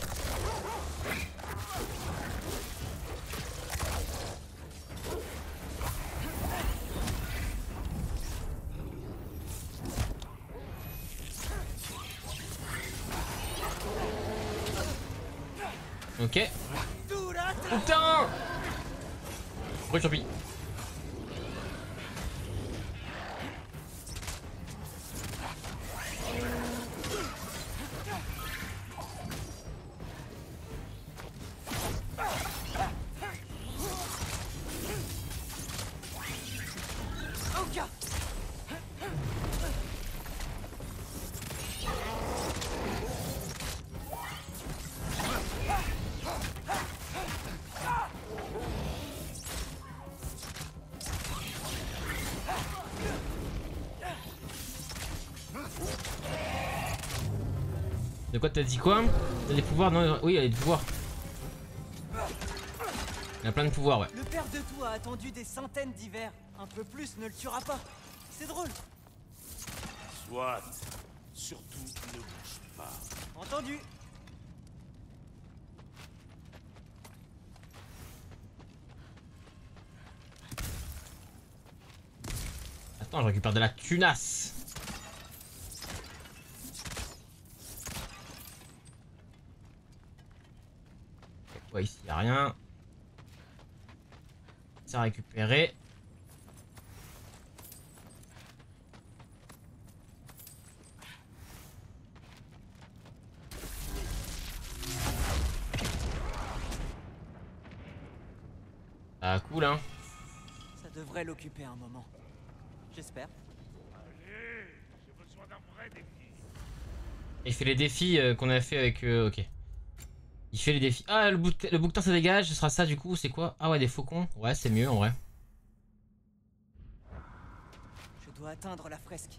Ok. Putain. Pourquoi champi? De quoi t'as dit quoi? T'as des pouvoirs? Non, oui, il a des pouvoirs. Il a plein de pouvoirs, ouais. Le père de tout a attendu des centaines d'hivers. Un peu plus ne le tuera pas. C'est drôle. Soit. Surtout, ne bouge pas. Entendu. Attends, je récupère de la tunasse. Ouais, ici y a rien. Ça a récupéré. Ah cool hein. Ça devrait l'occuper un moment. J'espère. Il fait les défis qu'on a fait avec... ok. Il fait les défis. Ah le bouquetin ça dégage, ce sera ça du coup, c'est quoi? Ah ouais des faucons. Ouais c'est mieux en vrai. Je dois atteindre la fresque.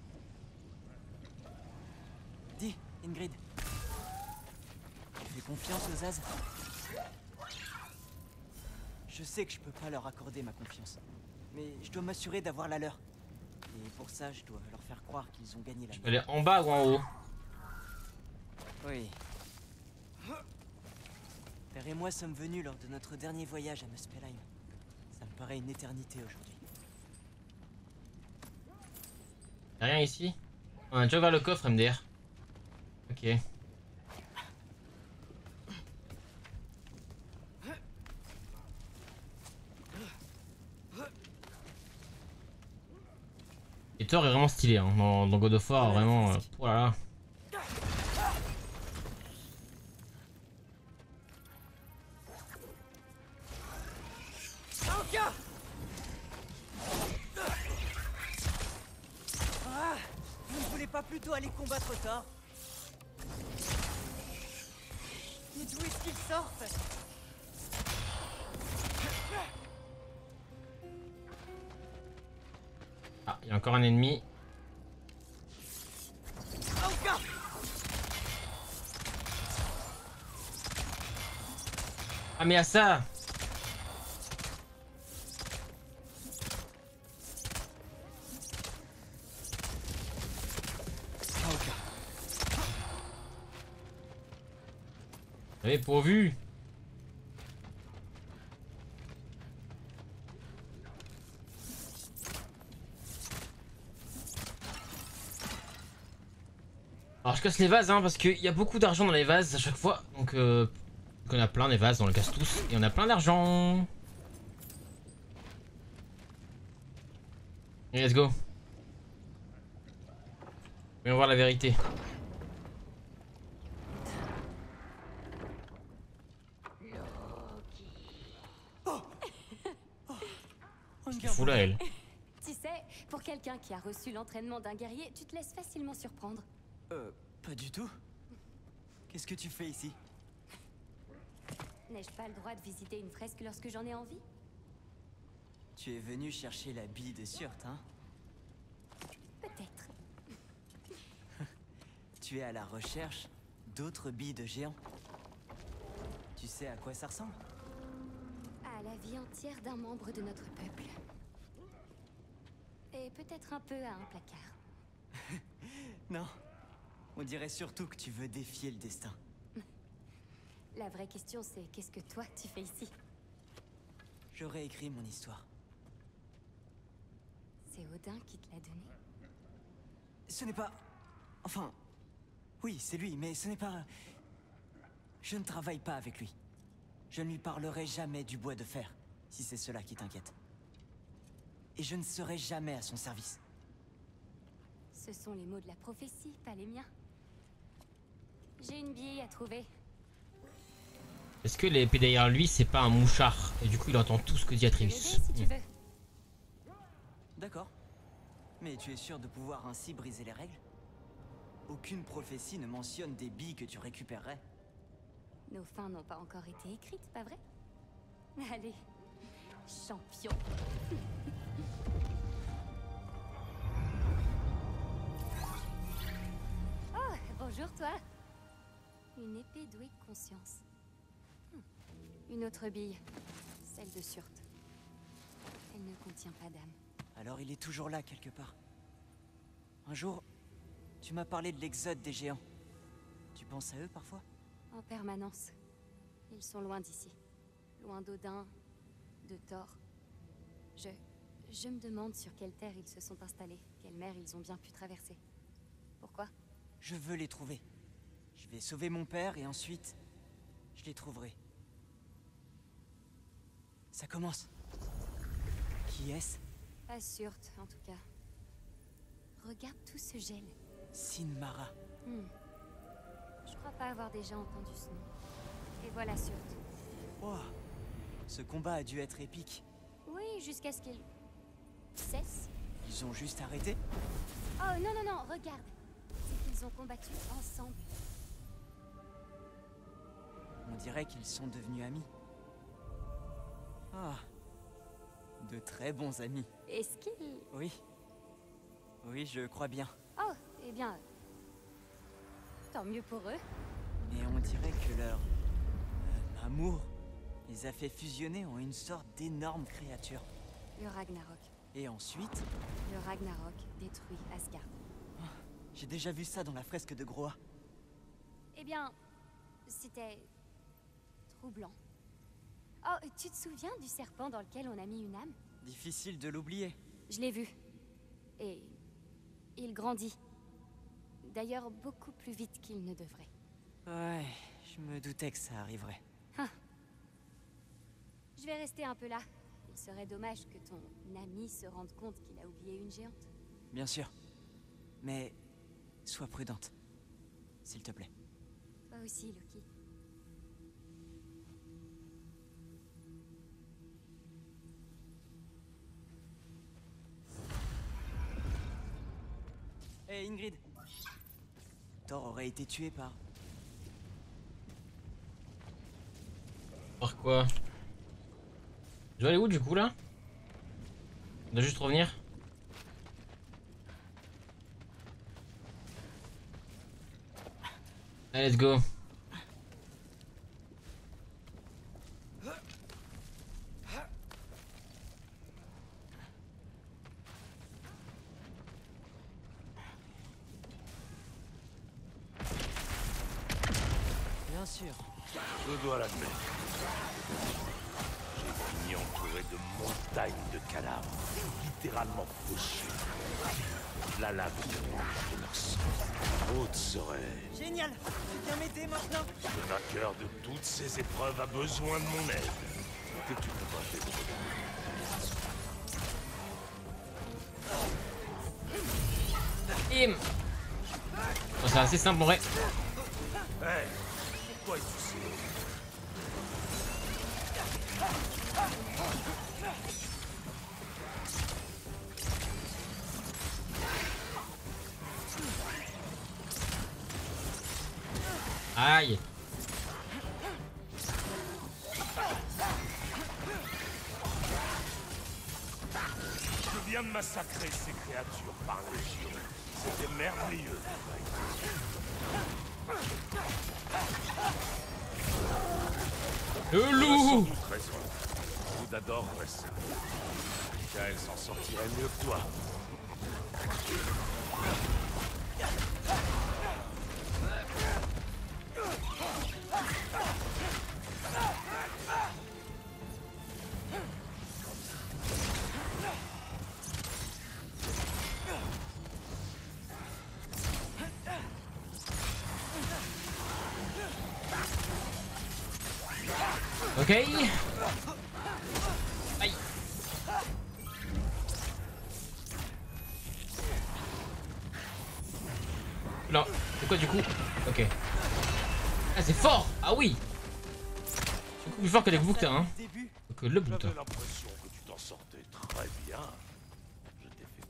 Dis, Ingrid. Tu fais confiance aux As? Je sais que je peux pas leur accorder ma confiance. Mais je dois m'assurer d'avoir la leur. Et pour ça, je dois leur faire croire qu'ils ont gagné la Elle est en bas ou en haut? Oui. Père et moi sommes venus lors de notre dernier voyage à Muspelheim. Ça me paraît une éternité aujourd'hui. Y'a rien ici? On a déjà ouvert le coffre MDR. Ok. Et Thor est vraiment stylé hein, dans God of War, vraiment. Oh là là. Ah, vous ne voulez pas plutôt aller combattre Thor? Mais d'où est-ce qu'ils sortent? Ah, il y a encore un ennemi. Ah mais à ça! J'avais pourvu! Alors je casse les vases hein, parce qu'il y a beaucoup d'argent dans les vases à chaque fois. Donc on a plein des vases, on les casse tous. Et on a plein d'argent. Et let's go. Voyons voir la vérité. Qu'est-ce qu'elle fout là elle? Tu sais, pour quelqu'un qui a reçu l'entraînement d'un guerrier, tu te laisses facilement surprendre. Pas du tout. Qu'est-ce que tu fais ici? N'ai-je pas le droit de visiter une fresque lorsque j'en ai envie? Tu es venu chercher la bille de Surt, hein? Peut-être. Tu es à la recherche d'autres billes de géants. Tu sais à quoi ça ressemble? À la vie entière d'un membre de notre peuple. Et peut-être un peu à un placard. Non. On dirait surtout que tu veux défier le destin. La vraie question c'est qu'est-ce que toi tu fais ici? J'aurais écrit mon histoire. C'est Odin qui te l'a donné? Ce n'est pas... Enfin... Oui, c'est lui, mais ce n'est pas... Je ne travaille pas avec lui. Je ne lui parlerai jamais du bois de fer, si c'est cela qui t'inquiète. Et je ne serai jamais à son service. Ce sont les mots de la prophétie, pas les miens. J'ai une bille à trouver. Est-ce que l'épée derrière lui c'est pas un mouchard? Et du coup il entend tout ce que dit Atreus. Si tu veux. D'accord. Mais tu es sûr de pouvoir ainsi briser les règles? Aucune prophétie ne mentionne des billes que tu récupérerais. Nos fins n'ont pas encore été écrites, pas vrai? Allez, champion. Oh, bonjour toi. Une épée douée de conscience. Une autre bille, celle de Surt. Elle ne contient pas d'âme. Alors il est toujours là quelque part. Un jour, tu m'as parlé de l'exode des géants. Tu penses à eux parfois? En permanence. Ils sont loin d'ici. Loin d'Odin, de Thor. Je me demande sur quelle terre ils se sont installés, quelle mer ils ont bien pu traverser. Pourquoi? Je veux les trouver. Je vais sauver mon père et ensuite, je les trouverai. Ça commence. Qui est-ce? Pas sûre, en tout cas. Regarde tout ce gel. Sinmara. Je crois pas avoir déjà entendu ce nom. Et voilà Surt. Wow. Ce combat a dû être épique. Oui, jusqu'à ce qu'il cesse. Ils ont juste arrêté? Oh non, non, non, regarde. C'est qu'ils ont combattu ensemble. On dirait qu'ils sont devenus amis. Ah. De très bons amis. Est-ce qu'ils... Oui. Oui, je crois bien. Oh, eh bien... Tant mieux pour eux. Mais on dirait que leur... amour les a fait fusionner en une sorte d'énorme créature. Le Ragnarok. Et ensuite... Le Ragnarok détruit Asgard. Oh, j'ai déjà vu ça dans la fresque de Groa. Eh bien... C'était... troublant. Oh, tu te souviens du serpent dans lequel on a mis une âme? Difficile de l'oublier. Je l'ai vu. Et... il grandit. D'ailleurs, beaucoup plus vite qu'il ne devrait. Ouais, je me doutais que ça arriverait. Ah. Je vais rester un peu là. Il serait dommage que ton ami se rende compte qu'il a oublié une géante. Bien sûr. Mais... sois prudente. S'il te plaît. Toi aussi, Loki. Hé, Ingrid. Thor aurait été tué par... Par quoi? Je dois aller où du coup là? On doit juste revenir. Allez, let's go. Bien sûr. Je dois l'admettre. J'ai fini entouré de montagnes de cadavres, littéralement fauchés. La lave de leur sang. Autre serait... Génial! Tu viens m'aider maintenant? Le vainqueur de toutes ces épreuves a besoin de mon aide. Que tu peux pas faire. Bim. Bon, c'est assez simple en vrai. Hey, pourquoi est-ce que Aïe. Je viens de massacrer ces créatures par légion. C'était merveilleux. Le loup. Vous adorerait ça. Michael s'en sortirait mieux que toi. Ok. Aïe. Là, c'est quoi du coup? Ok. Ah c'est fort. Ah oui. C'est beaucoup plus fort que les bouquins hein. Que le bouquin. J'avais l'impression que tu t'en sortais très bien. Je t'ai fait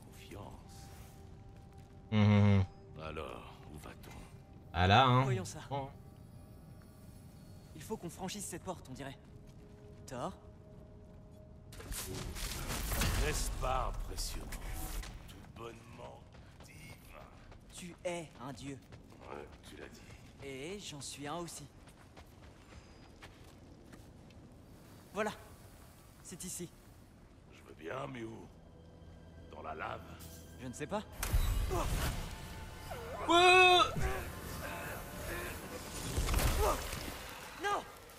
confiance. Alors, où va-t-on? Ah là hein. Voyons ça. Oh. Il faut qu'on franchisse cette porte, on dirait. Thor? N'est-ce pas impressionnant? Tout bonnement divin. Tu es un dieu. Ouais, tu l'as dit. Et j'en suis un aussi. Voilà. C'est ici. Je veux bien, mais où? Dans la lave? Je ne sais pas. Non!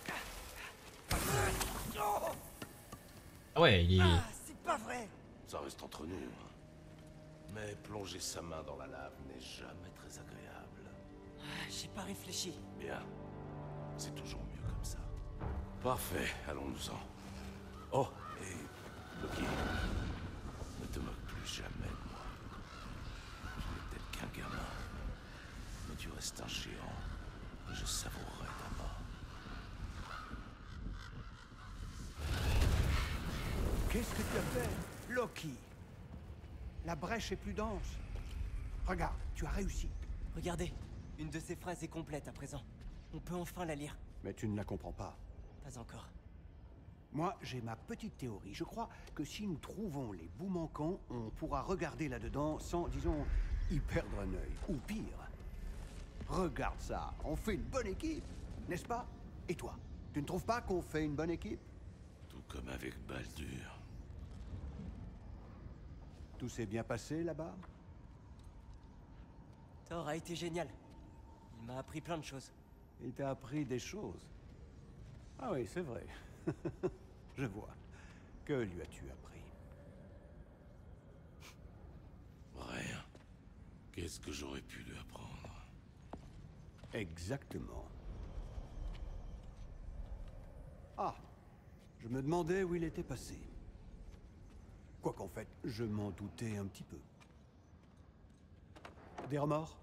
Ah ouais, il est... Ah, c'est pas vrai! Ça reste entre nous. Hein. Mais plonger sa main dans la lave n'est jamais très agréable. Ah, j'ai pas réfléchi. Bien. C'est toujours mieux comme ça. Parfait, allons-nous-en. Oh, et Loki, ne te moque plus jamais de moi. Je n'ai peut-être qu'un gamin, mais tu restes un géant. Et je savourerai ta mort. Qu'est-ce que tu as fait, Loki? La brèche est plus dense. Regarde, tu as réussi. Regardez, une de ces phrases est complète à présent. On peut enfin la lire. Mais tu ne la comprends pas. Pas encore. Moi, j'ai ma petite théorie. Je crois que si nous trouvons les bouts manquants, on pourra regarder là-dedans sans, disons, y perdre un œil. Ou pire. Regarde ça, on fait une bonne équipe, n'est-ce pas? Et toi, tu ne trouves pas qu'on fait une bonne équipe? Tout comme avec Baldur. Tout s'est bien passé là-bas? Thor a été génial. Il m'a appris plein de choses. Il t'a appris des choses. Ah oui, c'est vrai. Je vois. Que lui as-tu appris? Rien. Qu'est-ce que j'aurais pu lui apprendre? Exactement. Ah, je me demandais où il était passé. Quoi qu'en fait, je m'en doutais un petit peu. Des remords?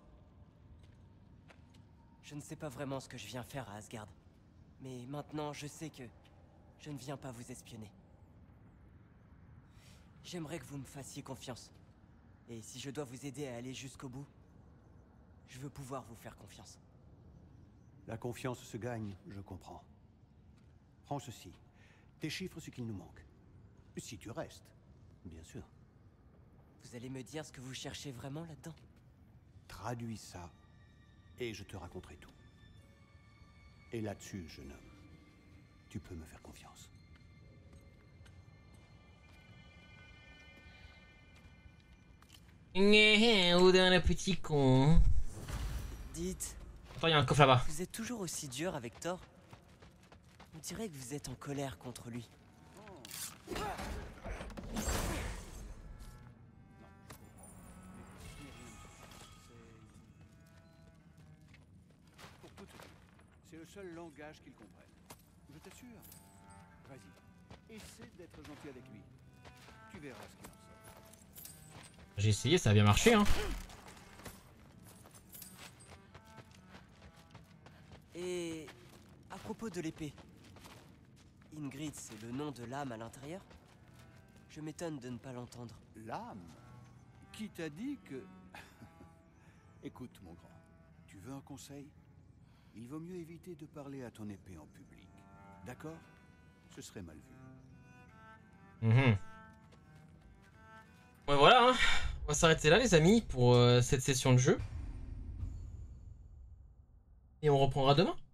Je ne sais pas vraiment ce que je viens faire à Asgard. Mais maintenant, je sais que je ne viens pas vous espionner. J'aimerais que vous me fassiez confiance. Et si je dois vous aider à aller jusqu'au bout, je veux pouvoir vous faire confiance. La confiance se gagne, je comprends. Prends ceci. Déchiffre ce qu'il nous manque. Si tu restes, bien sûr. Vous allez me dire ce que vous cherchez vraiment là-dedans? Traduis ça, et je te raconterai tout. Et là-dessus, jeune homme, tu peux me faire confiance. Où dans le petit con. Dites, Attends, il y a un coffre là-bas. vous êtes toujours aussi dur avec Thor? On dirait que vous êtes en colère contre lui. Pour tout te dire, c'est le seul langage qu'ils comprennent. Je t'assure. Vas-y, essaie d'être gentil avec lui. Tu verras ce qu'il en sort. J'ai essayé, ça a bien marché, hein. Et à propos de l'épée, Ingrid, c'est le nom de l'âme à l'intérieur? Je m'étonne de ne pas l'entendre. L'âme? Qui t'a dit que... Écoute, mon grand, tu veux un conseil? Il vaut mieux éviter de parler à ton épée en public. D'accord? Ce serait mal vu. Ouais, voilà, hein. On va s'arrêter là, les amis, pour cette session de jeu. Et on reprendra demain.